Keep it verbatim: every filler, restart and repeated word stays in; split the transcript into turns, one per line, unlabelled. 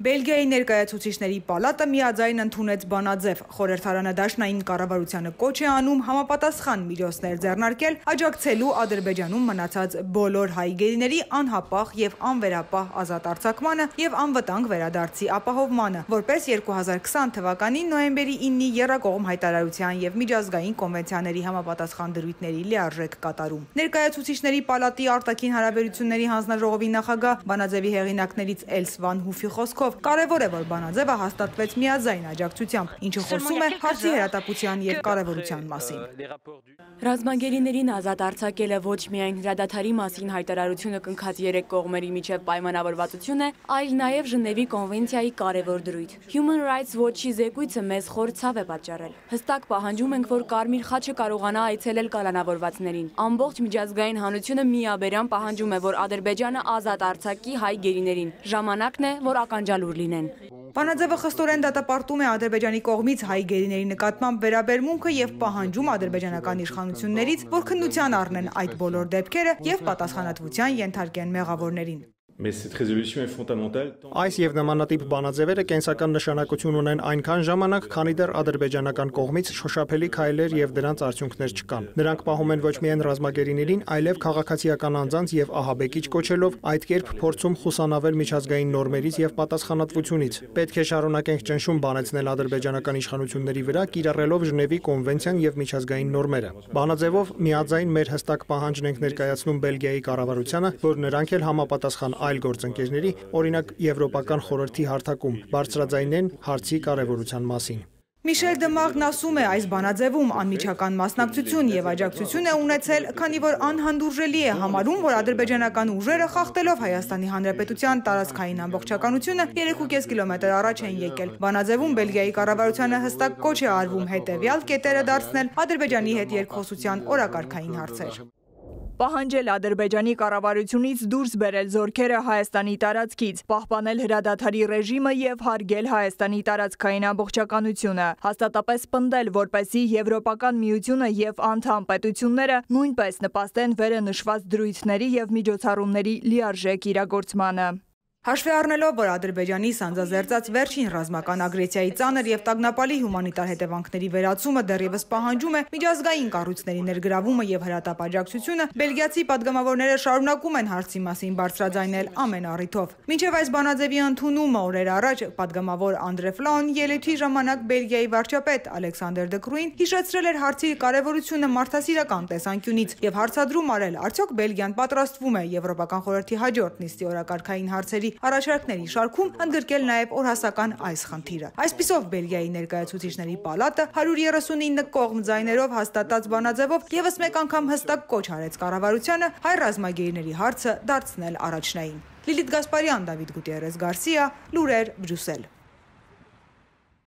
Բելգիայի ներկայացուցիչների պալատը միաձայն ընդունեց բանաձև։ Խորհրդարանը դաշնային կառավարությանը կոչ է անում համապատասխան միջոցներ ձեռնարկել աջակցելու Ադրբեջանում մնացած բոլոր հայ գերիների անհապաղ եւ անվերապահ ազատ արձակմանը եւ անվտանգ վերադարձի ապահովմանը, որպես երկու հազար քսան թվականի նոյեմբերի իննի եռակողմ հայտարարության եւ միջազգային կոնվենցիաների համապատասխան դրույթների լիարժեք կատարում։ Ներկայացուցիչների պալատի արտաքին հարաբերությունների հանձնաժողովի նախագահ բանաձևի հեղինակներից Էլս Վան Հուֆի խոսքով կարևոր է, որ բանաձևը հաստատվեց միաձայն աջակցությամբ, ինչը խոսում է հարցի հրատապության եւ կարևորության մասին։
Ռազմագերիներին ազատ արձակելը ոչ միայն հրադադարի մասին հայտարարությունը կնքած երեք կողմերի միջև պայմանավորվածություն է, այլ նաև Ժնևի կոնվենցիայի կարևոր դրույթ։ Human Rights Watch-ի զեկույցը մեզ խոր ցավ է պատճառել։ Հստակ պահանջում ենք, որ Կարմիր խաչը կարողանա այցելել կալանավորվածներին։ Ամբողջ միջազգային հանրությունը միաբերան պահանջում է, որ Ադրբեջանը ազատ արձակի հայ գերիներին։ Ժամանակն է, որ ականջալուր լինեն։
Բանաձևը խստորեն դատապարտում է Ադրբեջանի կողմից հայ գերիների նկատմամբ վերաբերմունքը եւ պահանջում ադրբեջանական իշխանություններից, որ քննության առնեն այդ բոլոր դեպքերը եւ պատասխանատվության ենթարկեն մեղավորներին։
Այս եւ նմանատիպ բանաձևերը կենսական նշանակություն ունեն այնքան ժամանակ, քանի դեռ ադրբեջանական կողմից շոշափելի քայլեր եւ դրանց արդյունքներ չկան։ Նրանք պահում են ոչ միայն ռազմագերիներին, այլև քաղաքացիական անձանց եւ ահաբեկիչ կոչելով, այդ կերպ փորձում խուսանավել միջազգային նորմերից եւ պատասխանատվությունից։ Պետք է շարունակենք ճնշում բանեցնել ադրբեջանական իշխանությունների վրա, կիրառելով Ժնևի կոնվենցիան եւ միջազգային նորմերը։ Բանաձևով միաձայն մեր հստակ պահանջն ենք ներկայացնում Բելգիայի կառավարությանը, որ նրանք էլ համապատասխան այլ գործընկերների, օրինակ Եվրոպական խորհրդի հարթակում, բարձրաձայնեն հարցի կարևորության մասին։
Միշել Դեմաղն ասում է, այս բանաձևում անմիջական մասնակցություն եւ աջակցություն է ունեցել, քանի որ անհանդուրժելի է համարում, որ ադրբեջանական ուժերը խախտելով Հայաստանի Հանրապետության տարածքային ամբողջականությունը երեք ու կես կիլոմետր առաջ են եկել։ Բանաձևում Բելգիայի կառավարությանը հստակ կոչ է արվում հետեւյալ կետերը դարձնել Ադրբեջանի հետ երկխոսության օրակարգային հարցեր։
Պահանջել Ադրբեջանի կառավարությունից դուրս բերել զորքերը Հայաստանի տարածքից, պահպանել հրադադարի ռեժիմը եւ հարգել Հայաստանի տարածքային ամբողջականությունը, հաստատապես պնդել, որպեսզի Եվրոպական միությունը եւ անդամ պետությունները նույնպես նպաստեն վերը նշված դրույթների եւ միջոցառումների լիարժեք իրագործմանը։
Հաշվի առնելով, որ Ադրբեջանի սանձազերծած վերջին ռազմական ագրեսիայի ծանր եւ տագնապալի հումանիտար հետևանքների վերացումը դեռևս պահանջում է միջազգային կառույցների ներգրավումը եւ հրատապ աջակցությունը, բելգիացի պատգամավորները շարունակում են հարցի մասին բարձրաձայնել ամեն առիթով։ Մինչև այս բանաձևի ընդունումը օրեր առաջ պատգամավոր Անդրե Ֆլաուն ելույթի ժամանակ Բելգիայի վարչապետ Ալեքսանդր Դե Կրուին հիշեցրել էր հարցի կարևորությունը մարդասիրական տեսանկյունից եւ հարցադրում արել, արդյոք Բելգիան պատրաստվում է Եվրոպական խորհրդի հաջորդ նիստի օրակարգային հարցերի առաջարկների շարքում ընդգրկել նաև օրհասական այս խնդիրը։ Այսպիսով Բելգիայի ներկայացուցիչների պալատը հարյուր երեսունինը կողմ ձայներով հաստատած բանաձևով եւս մեկ անգամ հստակ կոչ արեց կառավարությանը հայ ռազմագերիների հարցը դարձնել առաջնային։ Լիլիթ Գասպարյան, Դավիթ Գուտիերես Գարսիա, Լուրեր, Բրյուսել։